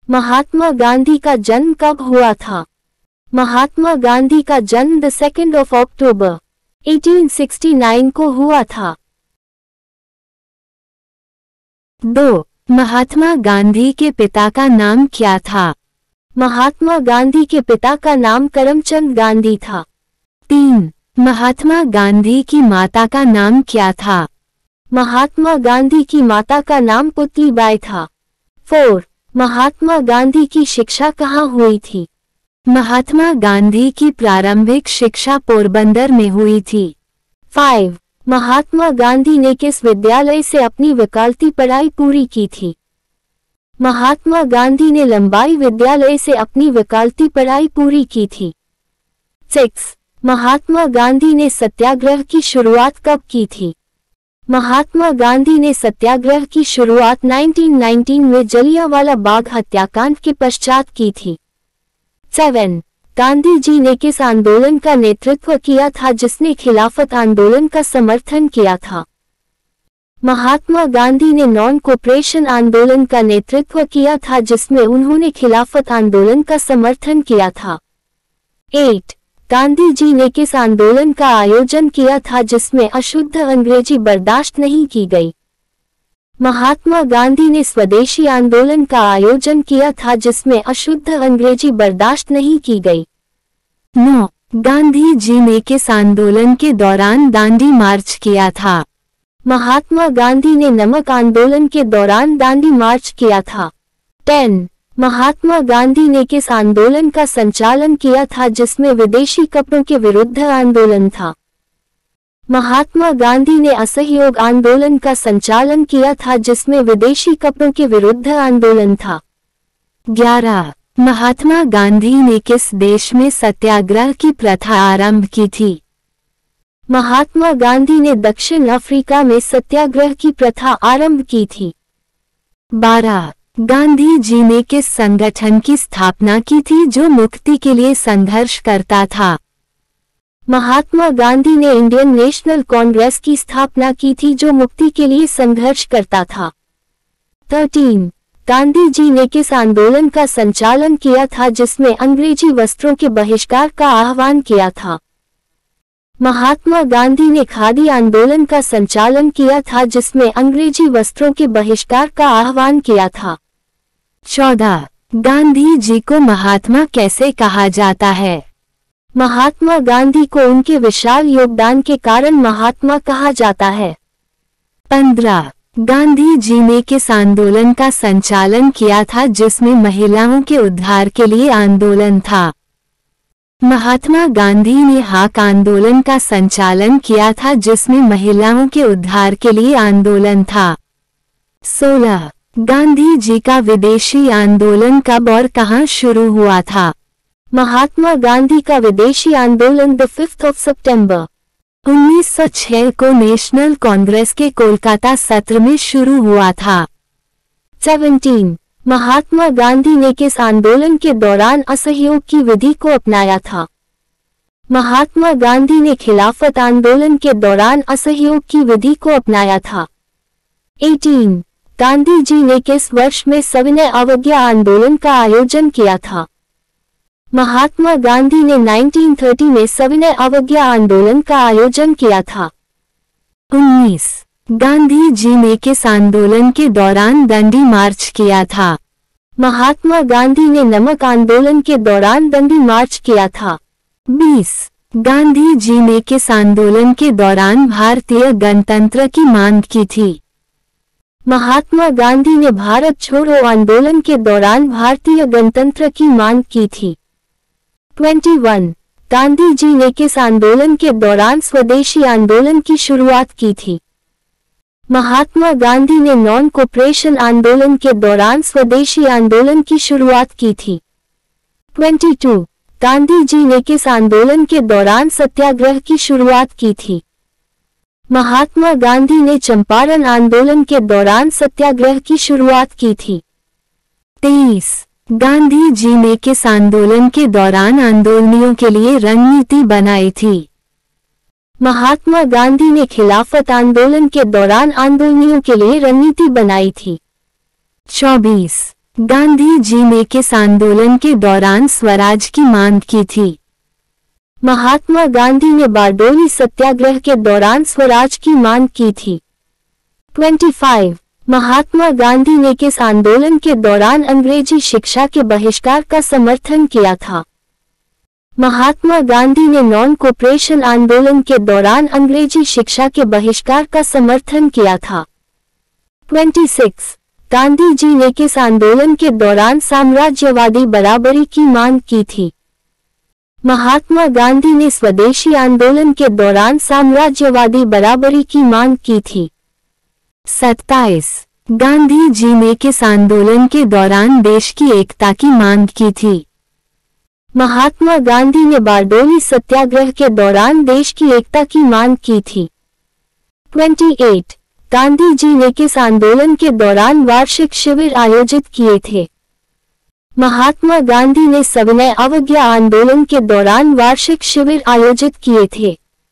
महात्मा गांधी का जन्म कब हुआ था? महात्मा गांधी का जन्म 2 अक्टूबर 1869 को हुआ था। 2. महात्मा गांधी के पिता का नाम क्या था? महात्मा गांधी के पिता का नाम करमचंद गांधी था। 3. महात्मा गांधी की माता का नाम क्या था? महात्मा गांधी की माता का नाम पुतलीबाई था। 4. महात्मा गांधी की शिक्षा कहाँ हुई थी? महात्मा गांधी की प्रारंभिक शिक्षा पोरबंदर में हुई थी। 5. महात्मा गांधी ने किस विद्यालय से अपनी वकालती पढ़ाई पूरी की थी? महात्मा गांधी ने लंबाई विद्यालय से अपनी वकालती पढ़ाई पूरी की थी। 6. महात्मा गांधी ने सत्याग्रह की शुरुआत कब की थी? महात्मा गांधी ने सत्याग्रह की शुरुआत 1919 में जलियांवाला बाग हत्याकांड के पश्चात की थी। 7. गांधी जी ने किस आंदोलन का नेतृत्व किया था जिसने खिलाफत आंदोलन का समर्थन किया था? महात्मा गांधी ने नॉन कोऑपरेशन आंदोलन का नेतृत्व किया था जिसमें उन्होंने खिलाफत आंदोलन का समर्थन किया था। 8. गांधी जी ने किस आंदोलन का आयोजन किया था जिसमें अशुद्ध अंग्रेजी बर्दाश्त नहीं की गई? महात्मा गांधी ने स्वदेशी आंदोलन का आयोजन किया था जिसमें अशुद्ध अंग्रेजी बर्दाश्त नहीं की गई। 9. गांधी जी ने किस आंदोलन के दौरान दांडी मार्च किया था? महात्मा गांधी ने नमक आंदोलन के दौरान दांडी मार्च किया था। 10. महात्मा गांधी ने किस आंदोलन का संचालन किया था जिसमें विदेशी कपड़ों के विरुद्ध आंदोलन था? महात्मा गांधी ने असहयोग आंदोलन का संचालन किया था जिसमें विदेशी कपड़ों के विरुद्ध आंदोलन था। 11. महात्मा गांधी ने किस देश में सत्याग्रह की प्रथा आरंभ की थी? महात्मा गांधी ने दक्षिण अफ्रीका में सत्याग्रह की प्रथा आरंभ की थी। 12. गांधी जी ने किस संगठन की स्थापना की थी जो मुक्ति के लिए संघर्ष करता था? महात्मा गांधी ने इंडियन नेशनल कांग्रेस की स्थापना की थी जो मुक्ति के लिए संघर्ष करता था। 13. गांधी जी ने किस आंदोलन का संचालन किया था जिसमें अंग्रेजी वस्त्रों के बहिष्कार का आह्वान किया था? महात्मा गांधी ने खादी आंदोलन का संचालन किया था जिसमें अंग्रेजी वस्त्रों के बहिष्कार का आह्वान किया था। 14. गांधी जी को महात्मा कैसे कहा जाता है? महात्मा गांधी को उनके विशाल योगदान के कारण महात्मा कहा जाता है। 15. गांधी जी ने किस आंदोलन का संचालन किया था जिसमें महिलाओं के उद्धार के लिए आंदोलन था? महात्मा गांधी ने हाक आंदोलन का संचालन किया था जिसमें महिलाओं के उद्धार के लिए आंदोलन था। 16. गांधी जी का विदेशी आंदोलन कब और कहां शुरू हुआ था? महात्मा गांधी का विदेशी आंदोलन 5 सितंबर 1906 को नेशनल कांग्रेस के कोलकाता सत्र में शुरू हुआ था। 17. महात्मा गांधी ने किस आंदोलन के दौरान असहयोग की विधि को अपनाया था? महात्मा गांधी ने खिलाफत आंदोलन के दौरान असहयोग की विधि को अपनाया था। 18. गांधी जी ने किस वर्ष में सविनय अवज्ञा आंदोलन का आयोजन किया था? महात्मा गांधी ने 1930 में सविनय अवज्ञा आंदोलन का आयोजन किया था। 19. गांधी जी ने किस आंदोलन के दौरान दंडी मार्च किया था? महात्मा गांधी ने नमक आंदोलन के दौरान दंडी मार्च किया था। 20. गांधी जी ने किस आंदोलन के दौरान भारतीय गणतंत्र की मांग की थी? महात्मा गांधी ने भारत छोड़ो आंदोलन के दौरान भारतीय गणतंत्र की मांग की थी। 21. गांधी जी ने किस आंदोलन के दौरान स्वदेशी आंदोलन की शुरुआत की थी? महात्मा गांधी ने नॉन कोऑपरेशन आंदोलन के दौरान स्वदेशी आंदोलन की शुरुआत की थी। 22. गांधी जी ने किस आंदोलन के दौरान सत्याग्रह की शुरुआत की थी? महात्मा गांधी ने चंपारण आंदोलन के दौरान सत्याग्रह की शुरुआत की थी। 23. गांधी जी ने किस आंदोलन के दौरान आंदोलनियों के लिए रणनीति बनाई थी? महात्मा गांधी ने खिलाफत आंदोलन के दौरान आंदोलनियों के लिए रणनीति बनाई थी। 24. गांधी जी ने किस आंदोलन के दौरान स्वराज की मांग की थी? महात्मा गांधी ने बारडोली सत्याग्रह के दौरान स्वराज की मांग की थी। 25. महात्मा गांधी ने किस आंदोलन के दौरान अंग्रेजी शिक्षा के बहिष्कार का समर्थन किया था? महात्मा गांधी ने नॉन कोऑपरेशन आंदोलन के दौरान अंग्रेजी शिक्षा के बहिष्कार का समर्थन किया था। 26. गांधी जी ने किस आंदोलन के दौरान साम्राज्यवादी बराबरी की मांग की थी? महात्मा गांधी ने स्वदेशी आंदोलन के दौरान साम्राज्यवादी बराबरी की मांग की थी। 27. गांधी जी ने किस आंदोलन के दौरान देश की एकता की मांग की थी? महात्मा गांधी ने बारडोली सत्याग्रह के दौरान देश की एकता की मांग की थी। 28. गांधी जी ने किस आंदोलन के दौरान वार्षिक शिविर आयोजित किए थे? महात्मा गांधी ने सविनय अवज्ञा आंदोलन के दौरान वार्षिक शिविर आयोजित किए थे।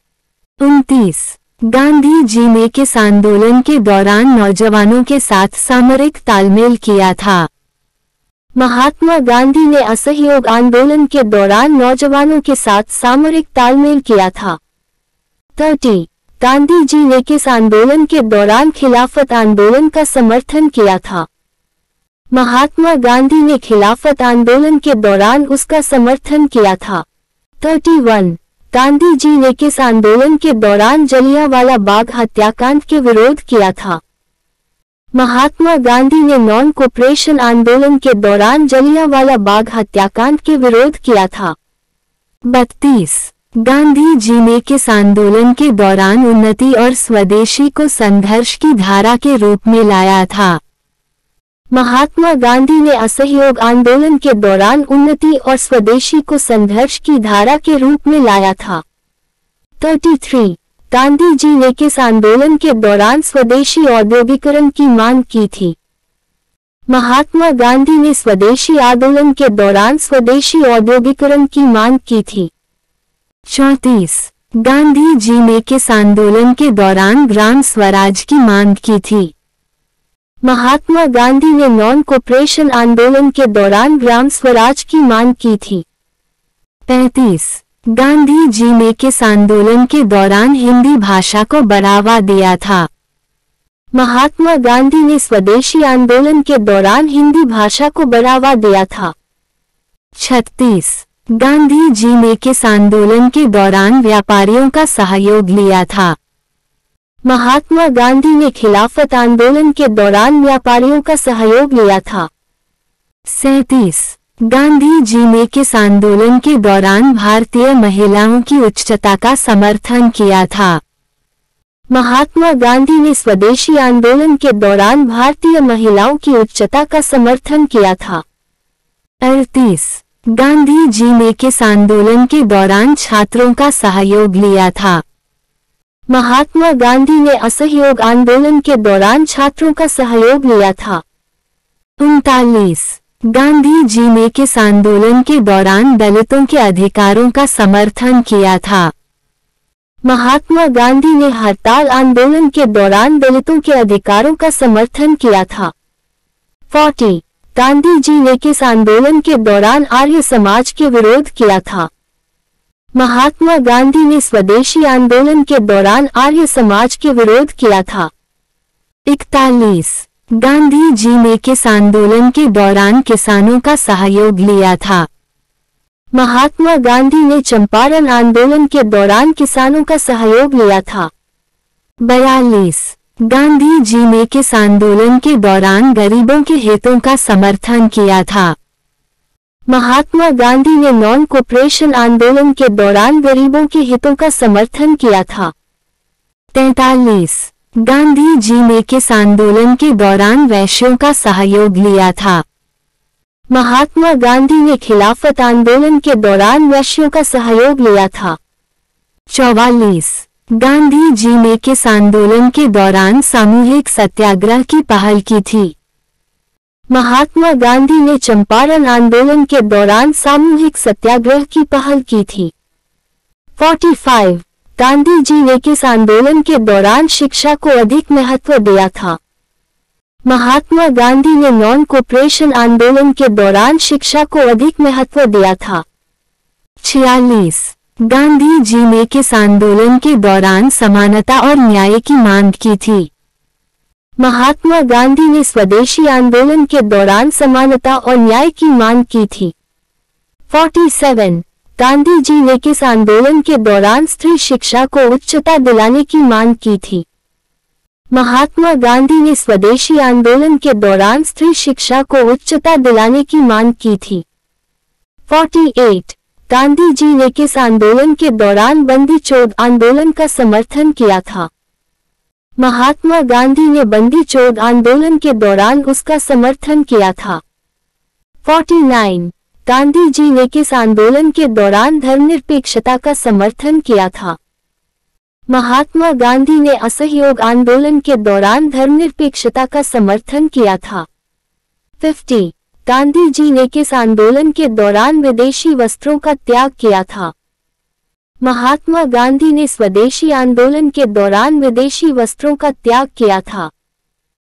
29. गांधी जी ने किस आंदोलन के दौरान नौजवानों के साथ सामरिक तालमेल किया था? महात्मा गांधी ने असहयोग आंदोलन के दौरान नौजवानों के साथ सामरिक तालमेल किया था। 30. गांधी जी ने किस आंदोलन के दौरान खिलाफत आंदोलन का समर्थन किया था? महात्मा गांधी ने खिलाफत आंदोलन के दौरान उसका समर्थन किया था। 31. गांधी जी ने किस आंदोलन के दौरान जलियांवाला बाग हत्याकांड के विरोध किया था? महात्मा गांधी ने नॉन कोऑपरेशन आंदोलन के दौरान जलियांवाला बाग हत्याकांड के विरोध किया था। 32. गांधी जी ने किस आंदोलन के दौरान उन्नति और स्वदेशी को संघर्ष की धारा के रूप में लाया था? महात्मा गांधी ने असहयोग आंदोलन के दौरान उन्नति और स्वदेशी को संघर्ष की धारा के रूप में लाया था। 33. गांधी जी ने किस आंदोलन के दौरान स्वदेशी औद्योगिकरण की मांग की थी? महात्मा गांधी ने स्वदेशी आंदोलन के दौरान स्वदेशी औद्योगिकरण की मांग की थी। 34. गांधी जी ने किस आंदोलन के दौरान ग्राम स्वराज की मांग की थी? महात्मा गांधी ने नॉन कोऑपरेशन आंदोलन के दौरान ग्राम स्वराज की मांग की थी। 35. गांधी जी ने किस आंदोलन के दौरान हिंदी भाषा को बढ़ावा दिया था? महात्मा गांधी ने स्वदेशी आंदोलन के दौरान हिंदी भाषा को बढ़ावा दिया था। 36. गांधी जी ने किस आंदोलन के दौरान व्यापारियों का सहयोग लिया था? महात्मा गांधी ने खिलाफत आंदोलन के दौरान व्यापारियों का सहयोग लिया था। 37. गांधी जी ने किस आंदोलन के दौरान भारतीय महिलाओं की उच्चता का समर्थन किया था? महात्मा गांधी ने स्वदेशी आंदोलन के दौरान भारतीय महिलाओं की उच्चता का समर्थन किया था। 38. गांधी जी ने किस आंदोलन के दौरान छात्रों का सहयोग लिया था? महात्मा गांधी ने असहयोग आंदोलन के दौरान छात्रों का सहयोग लिया था। 39. गांधी जी ने किस आंदोलन के दौरान दलितों के अधिकारों का समर्थन किया था? महात्मा गांधी ने हड़ताल आंदोलन के दौरान दलितों के अधिकारों का समर्थन किया था। 40. गांधी जी ने किस आंदोलन के दौरान आर्य समाज के विरोध किया था? महात्मा गांधी ने स्वदेशी आंदोलन के दौरान आर्य समाज के विरोध किया था। 41. गांधी जी ने किस आंदोलन के दौरान किसानों का सहयोग लिया था? महात्मा गांधी ने चंपारण आंदोलन के दौरान किसानों का सहयोग लिया था। 42. गांधी जी ने किस आंदोलन के दौरान गरीबों के हितों का समर्थन किया था? महात्मा गांधी ने नॉन कोऑपरेशन आंदोलन के दौरान गरीबों के हितों का समर्थन किया था। 43. गांधी जी ने किस आंदोलन के दौरान वैश्यों का सहयोग लिया था? महात्मा गांधी ने खिलाफत आंदोलन के दौरान वैश्यों का सहयोग लिया था। 44. गांधी जी ने किस आंदोलन के दौरान सामूहिक सत्याग्रह की पहल की थी? महात्मा गांधी ने चंपारण आंदोलन के दौरान सामूहिक सत्याग्रह की पहल की थी। 45. गांधी जी ने किस आंदोलन के दौरान शिक्षा को अधिक महत्व दिया था? महात्मा गांधी ने नॉन कोऑपरेशन आंदोलन के दौरान शिक्षा को अधिक महत्व दिया था। 46। गांधी जी ने किस आंदोलन के दौरान समानता और न्याय की मांग की थी? महात्मा गांधी ने स्वदेशी आंदोलन के दौरान समानता और न्याय की मांग की थी। 47। गांधी जी ने किस आंदोलन के दौरान स्त्री शिक्षा को उच्चता दिलाने की मांग की थी? महात्मा गांधी ने स्वदेशी आंदोलन के दौरान स्त्री शिक्षा को उच्चता दिलाने की मांग की थी। 48। गांधी जी ने किस आंदोलन के दौरान बंदी छोड़ आंदोलन का समर्थन किया था? महात्मा गांधी ने बंदी छोड़ आंदोलन के दौरान उसका समर्थन किया था। 49। गांधी जी ने किस आंदोलन के दौरान धर्मनिरपेक्षता का समर्थन किया था? महात्मा गांधी ने असहयोग आंदोलन के दौरान धर्मनिरपेक्षता का समर्थन किया था। 50। गांधी जी ने किस आंदोलन के दौरान विदेशी वस्त्रों का त्याग किया था? महात्मा गांधी ने स्वदेशी आंदोलन के दौरान विदेशी वस्त्रों का त्याग किया था।